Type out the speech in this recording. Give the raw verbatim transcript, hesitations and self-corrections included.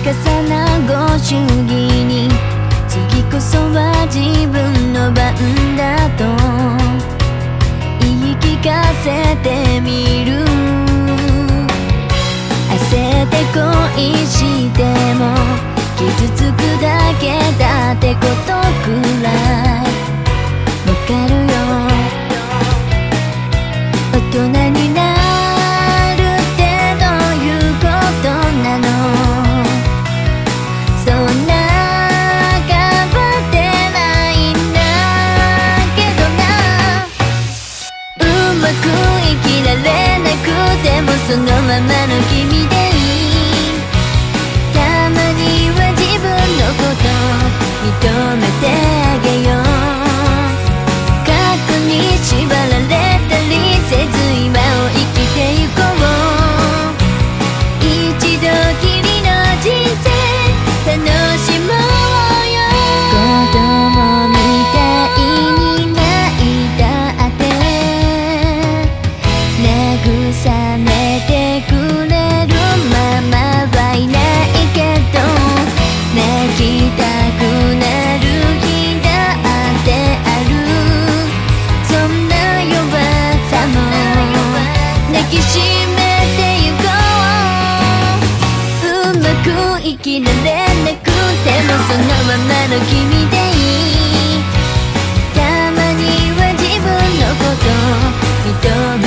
かさなご祝儀に次こそは自分の番だと言い聞かせてみる。焦って恋しても傷つくだけだってことくらいわかるよ。大人になるってどういうことなの。そんな頑張ってないんだけどな。うまく生きられなくてもそのままの君でいい。たまには自分のこと認めてあげよう。過去に縛られたりせず今を生きてゆこう。一度きりの人生楽しもうよ。子供みたいに泣いたって慰めてくれるママはいないけど、泣きたくなる日だってある。そんな弱さも抱きしめてゆこう。うまく生きられなくてもそのままの君でいい。たまには自分のこと認め